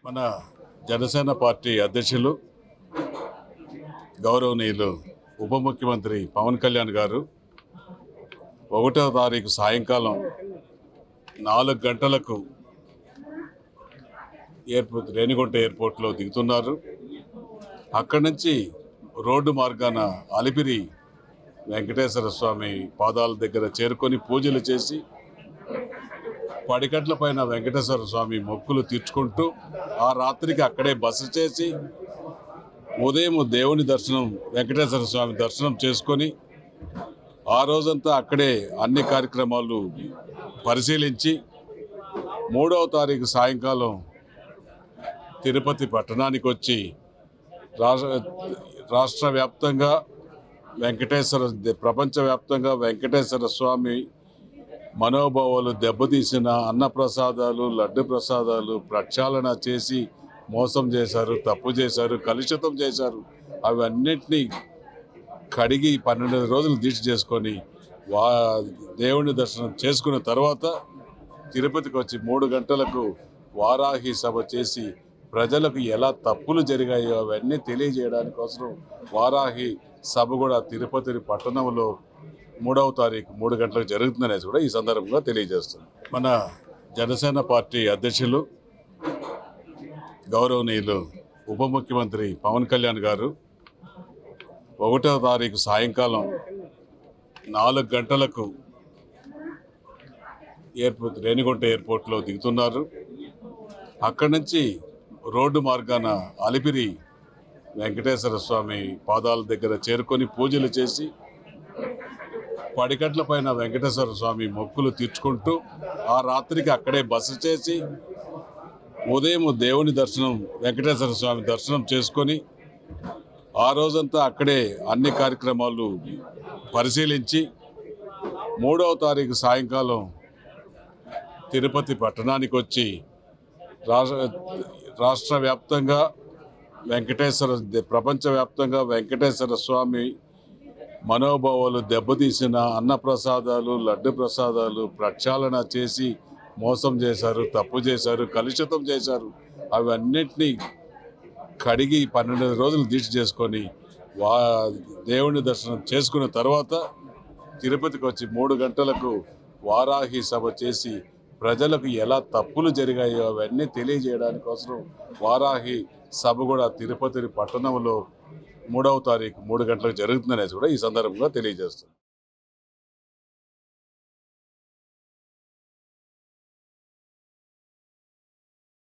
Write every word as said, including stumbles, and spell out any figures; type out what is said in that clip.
మన జనసేన పార్టీ అధ్యక్షులు గౌరవనీయులు ఉప ముఖ్యమంత్రి పవన్ కళ్యాణ్ గారు ఒకటో తారీఖు సాయంకాలం నాలుగు గంటలకు ఎయిర్పోర్ట్ రేణిగుంట ఎయిర్పోర్ట్లో దిగుతున్నారు. అక్కడి నుంచి రోడ్డు మార్గాన అలిపిరి వెంకటేశ్వర స్వామి పాదాల దగ్గర చేరుకొని పూజలు చేసి పడికట్ల పైన వెంకటేశ్వర స్వామి మొక్కులు తీర్చుకుంటూ ఆ రాత్రికి అక్కడే బస చేసి ఉదయం దేవుని దర్శనం వెంకటేశ్వర స్వామి దర్శనం చేసుకొని ఆ రోజంతా అక్కడే అన్ని కార్యక్రమాలు పరిశీలించి మూడవ తారీఖు సాయంకాలం తిరుపతి పట్టణానికి వచ్చి రాష్ట్ర వ్యాప్తంగా వెంకటేశ్వర ప్రపంచవ్యాప్తంగా వెంకటేశ్వర స్వామి మనోభావాలు దెబ్బతీసిన అన్నప్రసాదాలు లడ్డు ప్రసాదాలు ప్రక్షాళన చేసి మోసం చేశారు, తప్పు చేశారు, కలుషితం చేశారు. అవన్నిటినీ కడిగి పన్నెండు రోజులు దీక్ష చేసుకొని వా దేవుని దర్శనం చేసుకున్న తర్వాత తిరుపతికి వచ్చి మూడు గంటలకు వారాహి సభ చేసి ప్రజలకు ఎలా తప్పులు జరిగాయో అవన్నీ తెలియజేయడానికి కోసం వారాహి సభ కూడా తిరుపతి పట్టణంలో మూడవ తారీఖు మూడు గంటలకు జరుగుతుందనేది కూడా ఈ సందర్భంగా తెలియజేస్తుంది. మన జనసేన పార్టీ అధ్యక్షులు గౌరవనీయులు ఉప ముఖ్యమంత్రి పవన్ కళ్యాణ్ గారు ఒకటో తారీఖు సాయంకాలం నాలుగు గంటలకు ఎయిర్పోర్ట్ రేణిగుంట ఎయిర్పోర్ట్లో దిగుతున్నారు. అక్కడి నుంచి రోడ్డు మార్గాన అలిపిరి వెంకటేశ్వర స్వామి పాదాల దగ్గర చేరుకొని పూజలు చేసి పడికట్ల పైన వెంకటేశ్వర స్వామి మొక్కులు తీర్చుకుంటూ ఆ రాత్రికి అక్కడే బస చేసి ఉదయం దేవుని దర్శనం వెంకటేశ్వర స్వామి దర్శనం చేసుకొని ఆ రోజంతా అక్కడే అన్ని కార్యక్రమాలు పరిశీలించి మూడవ తారీఖు సాయంకాలం తిరుపతి పట్టణానికి వచ్చి రాష్ట్ర వ్యాప్తంగా వెంకటేశ్వర ప్రపంచవ్యాప్తంగా వెంకటేశ్వర స్వామి మనోభావాలు దెబ్బతీసిన అన్నప్రసాదాలు లడ్డు ప్రసాదాలు ప్రక్షాళన చేసి మోసం చేశారు, తప్పు చేశారు, కలుషితం చేశారు. అవన్నిటినీ కడిగి పన్నెండు రోజులు దీక్ష చేసుకొని వా దేవుని దర్శనం చేసుకున్న తర్వాత తిరుపతికి వచ్చి మూడు గంటలకు వారాహి సభ చేసి ప్రజలకు ఎలా తప్పులు జరిగాయో అవన్నీ తెలియజేయడానికి కోసం వారాహి సభ కూడా తిరుపతి పట్టణంలో మూడవ తారీఖు మూడు గంటలకు జరుగుతుందనేది కూడా ఈ సందర్భంగా తెలియజేస్తుంది.